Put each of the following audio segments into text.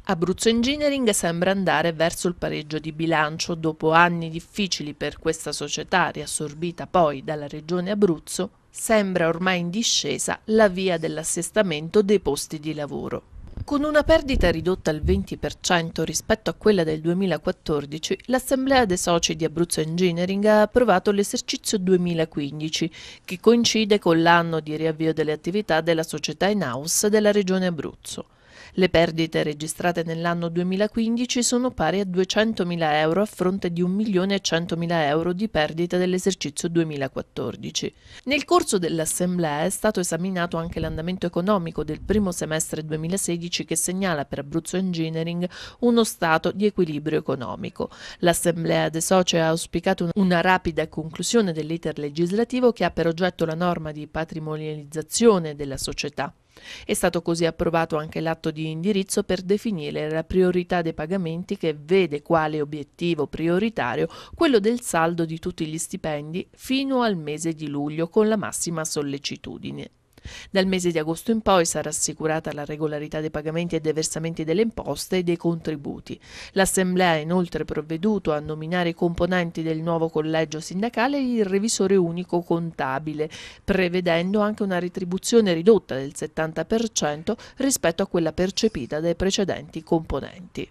Abruzzo Engineering sembra andare verso il pareggio di bilancio. Dopo anni difficili per questa società, riassorbita poi dalla Regione Abruzzo, sembra ormai in discesa la via dell'assestamento dei posti di lavoro. Con una perdita ridotta al 20% rispetto a quella del 2014, l'Assemblea dei soci di Abruzzo Engineering ha approvato l'esercizio 2015, che coincide con l'anno di riavvio delle attività della società in-house della Regione Abruzzo. Le perdite registrate nell'anno 2015 sono pari a 200.000 euro a fronte di 1.100.000 euro di perdita dell'esercizio 2014. Nel corso dell'Assemblea è stato esaminato anche l'andamento economico del primo semestre 2016 che segnala per Abruzzo Engineering uno stato di equilibrio economico. L'Assemblea dei soci ha auspicato una rapida conclusione dell'iter legislativo che ha per oggetto la norma di patrimonializzazione della società. È stato così approvato anche l'atto di indirizzo per definire la priorità dei pagamenti che vede quale obiettivo prioritario quello del saldo di tutti gli stipendi fino al mese di luglio con la massima sollecitudine. Dal mese di agosto in poi sarà assicurata la regolarità dei pagamenti e dei versamenti delle imposte e dei contributi. L'Assemblea ha inoltre provveduto a nominare i componenti del nuovo collegio sindacale e il revisore unico contabile, prevedendo anche una retribuzione ridotta del 70% rispetto a quella percepita dai precedenti componenti.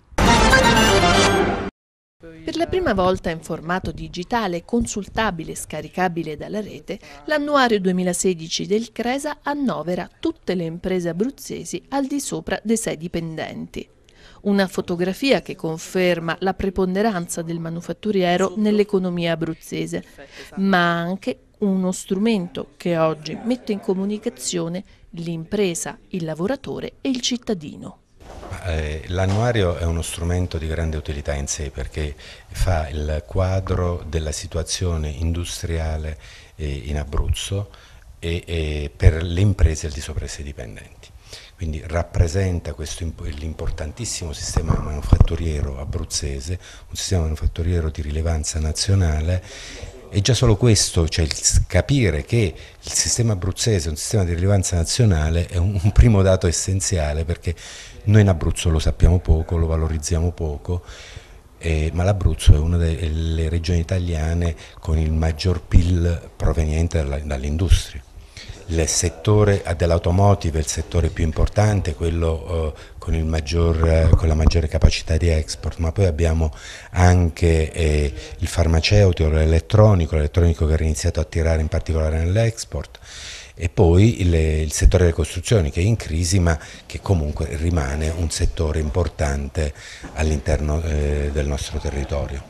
Per la prima volta in formato digitale, consultabile e scaricabile dalla rete, l'annuario 2016 del CRESA annovera tutte le imprese abruzzesi al di sopra dei 6 dipendenti. Una fotografia che conferma la preponderanza del manufatturiero nell'economia abruzzese, ma anche uno strumento che oggi mette in comunicazione l'impresa, il lavoratore e il cittadino. L'annuario è uno strumento di grande utilità in sé perché fa il quadro della situazione industriale in Abruzzo e per le imprese al di sopra dei 6 dipendenti. Quindi rappresenta l'importantissimo sistema manufatturiero abruzzese, un sistema manufatturiero di rilevanza nazionale. E già solo questo, cioè il capire che il sistema abruzzese è un sistema di rilevanza nazionale, è un primo dato essenziale, perché noi in Abruzzo lo sappiamo poco, lo valorizziamo poco, ma l'Abruzzo è una delle regioni italiane con il maggior PIL proveniente dall'industria. Il settore dell'automotive è il settore più importante, quello con la maggiore capacità di export, ma poi abbiamo anche il farmaceutico, l'elettronico che ha iniziato a tirare in particolare nell'export, e poi il settore delle costruzioni che è in crisi ma che comunque rimane un settore importante all'interno del nostro territorio.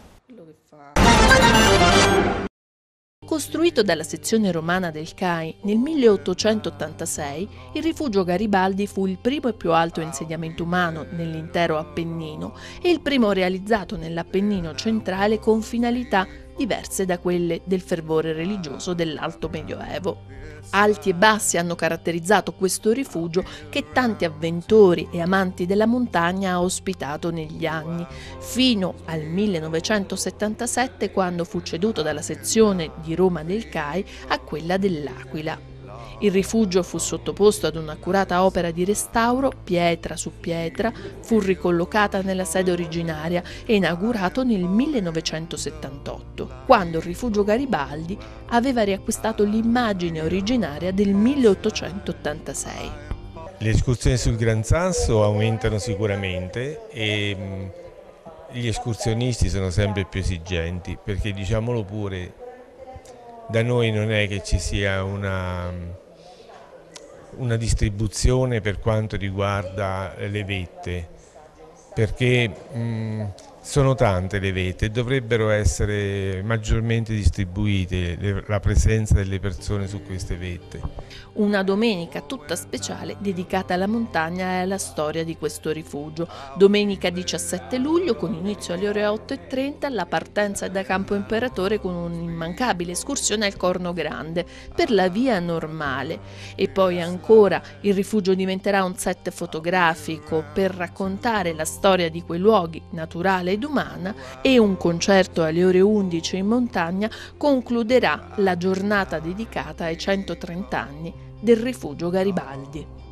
Costruito dalla sezione romana del CAI nel 1886, il rifugio Garibaldi fu il primo e più alto insediamento umano nell'intero Appennino e il primo realizzato nell'Appennino centrale con finalità diverse da quelle del fervore religioso dell'Alto Medioevo. Alti e bassi hanno caratterizzato questo rifugio che tanti avventori e amanti della montagna ha ospitato negli anni, fino al 1977 quando fu ceduto dalla sezione di Roma del CAI a quella dell'Aquila. Il rifugio fu sottoposto ad un'accurata opera di restauro, pietra su pietra, fu ricollocata nella sede originaria e inaugurato nel 1978, quando il rifugio Garibaldi aveva riacquistato l'immagine originaria del 1886. Le escursioni sul Gran Sasso aumentano sicuramente e gli escursionisti sono sempre più esigenti, perché diciamolo pure, da noi non è che ci sia una distribuzione per quanto riguarda le vette, perché sono tante le vette e dovrebbero essere maggiormente distribuite la presenza delle persone su queste vette. Una domenica tutta speciale dedicata alla montagna e alla storia di questo rifugio. Domenica 17 luglio con inizio alle ore 8:30 la partenza da Campo Imperatore con un'immancabile escursione al Corno Grande per la via normale e poi ancora il rifugio diventerà un set fotografico per raccontare la storia di quei luoghi naturale ed umana e un concerto alle ore 11 in montagna concluderà la giornata dedicata ai 130 anni del rifugio Garibaldi.